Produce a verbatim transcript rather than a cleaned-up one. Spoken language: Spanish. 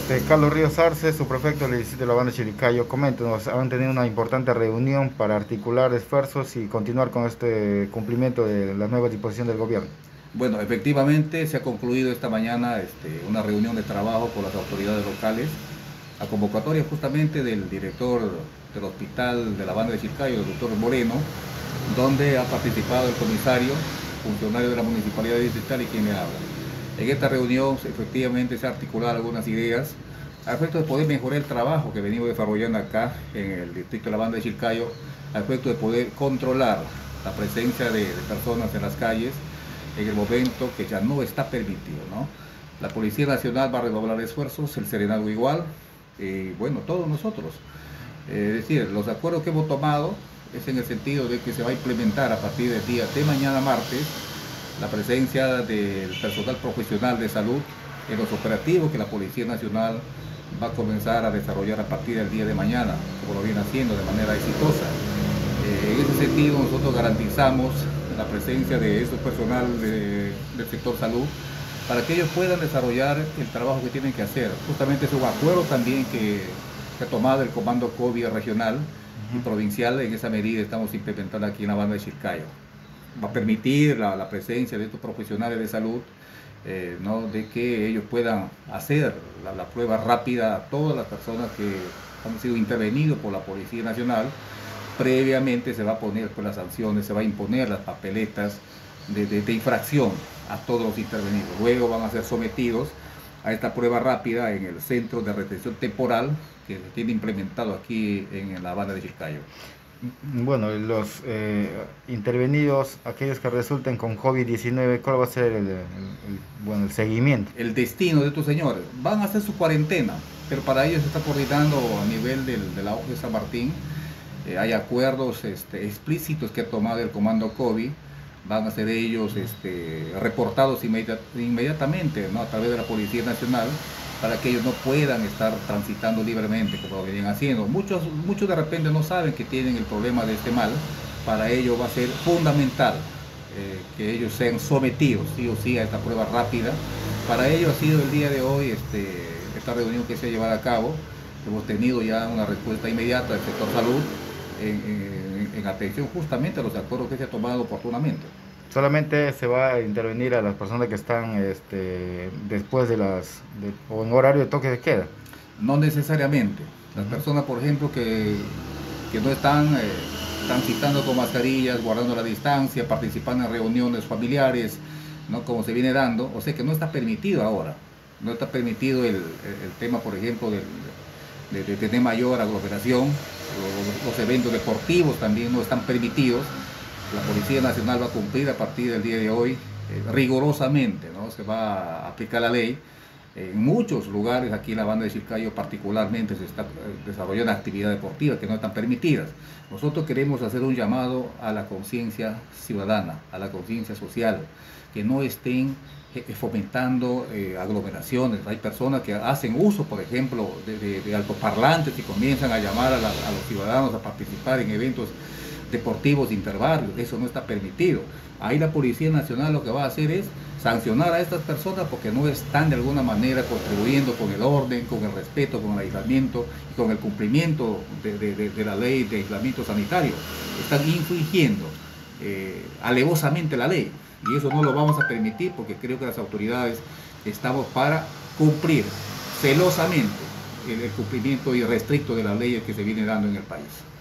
Este, Carlos Ríos Arce, su prefecto del distrito de La Banda de Chiricayo, coméntenos, han tenido una importante reunión para articular esfuerzos y continuar con este cumplimiento de las nuevas disposiciones del gobierno. Bueno, efectivamente se ha concluido esta mañana este, una reunión de trabajo con las autoridades locales, a convocatoria justamente del director del hospital de La Banda de Chiricayo, el doctor Moreno, donde ha participado el comisario, funcionario de la Municipalidad Distrital y quien le habla. En esta reunión efectivamente se han articulado algunas ideas al efecto de poder mejorar el trabajo que venimos desarrollando acá en el distrito de La Banda de Chiricayo, al efecto de poder controlar la presencia de, de personas en las calles en el momento que ya no está permitido, ¿no? La Policía Nacional va a redoblar esfuerzos, el Serenazgo igual, y bueno, todos nosotros. Eh, es decir, los acuerdos que hemos tomado es en el sentido de que se va a implementar a partir del día de mañana martes la presencia del personal profesional de salud en los operativos que la Policía Nacional va a comenzar a desarrollar a partir del día de mañana, como lo viene haciendo de manera exitosa. Eh, en ese sentido nosotros garantizamos la presencia de estos personal de, del sector salud para que ellos puedan desarrollar el trabajo que tienen que hacer. Justamente es un acuerdo también que, que ha tomado el Comando COVID regional y provincial. En esa medida estamos implementando aquí en La Banda de Chiricayo. Va a permitir la, la presencia de estos profesionales de salud, eh, ¿no? de que ellos puedan hacer la, la prueba rápida a todas las personas que han sido intervenidos por la Policía Nacional. Previamente se va a poner pues, las sanciones, se va a imponer las papeletas de, de, de infracción a todos los intervenidos. Luego van a ser sometidos a esta prueba rápida en el centro de retención temporal que se tiene implementado aquí en La Banda de Chiricayo. Bueno, los eh, intervenidos, aquellos que resulten con COVID diecinueve, ¿cuál va a ser el, el, el, bueno, el seguimiento? El destino de estos señores. Van a hacer su cuarentena, pero para ello se está coordinando a nivel del, de la O J de San Martín. Eh, hay acuerdos este, explícitos que ha tomado el Comando COVID. Van a ser ellos este, reportados inmediat inmediatamente, ¿no? a través de la Policía Nacional, para que ellos no puedan estar transitando libremente como lo venían haciendo. Muchos, muchos de repente no saben que tienen el problema de este mal. Para ello va a ser fundamental eh, que ellos sean sometidos sí o sí a esta prueba rápida. Para ello ha sido el día de hoy este, esta reunión que se ha llevado a cabo. Hemos tenido ya una respuesta inmediata del sector salud en, en, en atención justamente a los acuerdos que se ha tomado oportunamente. Solamente se va a intervenir a las personas que están este, después de las, de, o en horario de toque de queda. No necesariamente. Las uh-huh. personas, por ejemplo, que, que no están eh, transitando con mascarillas, guardando la distancia, participando en reuniones familiares, ¿no? como se viene dando, o sea que no está permitido ahora. No está permitido el, el tema, por ejemplo, del, de, de tener mayor aglomeración. Los, los eventos deportivos también no están permitidos. La Policía Nacional va a cumplir a partir del día de hoy eh, rigurosamente, ¿no? Se va a aplicar la ley. En muchos lugares aquí en La Banda de Chiricayo particularmente se está desarrollando actividades deportivas que no están permitidas. Nosotros queremos hacer un llamado a la conciencia ciudadana, a la conciencia social, que no estén eh, fomentando eh, aglomeraciones. Hay personas que hacen uso, por ejemplo, de, de, de altoparlantes y comienzan a llamar a, la, a los ciudadanos a participar en eventos deportivos interbarrios. Eso no está permitido. Ahí la Policía Nacional lo que va a hacer es sancionar a estas personas porque no están de alguna manera contribuyendo con el orden, con el respeto, con el aislamiento y con el cumplimiento de, de, de, de la ley de aislamiento sanitario. Están infringiendo eh, alevosamente la ley y eso no lo vamos a permitir porque creo que las autoridades estamos para cumplir celosamente el, el cumplimiento irrestricto de las leyes que se viene dando en el país.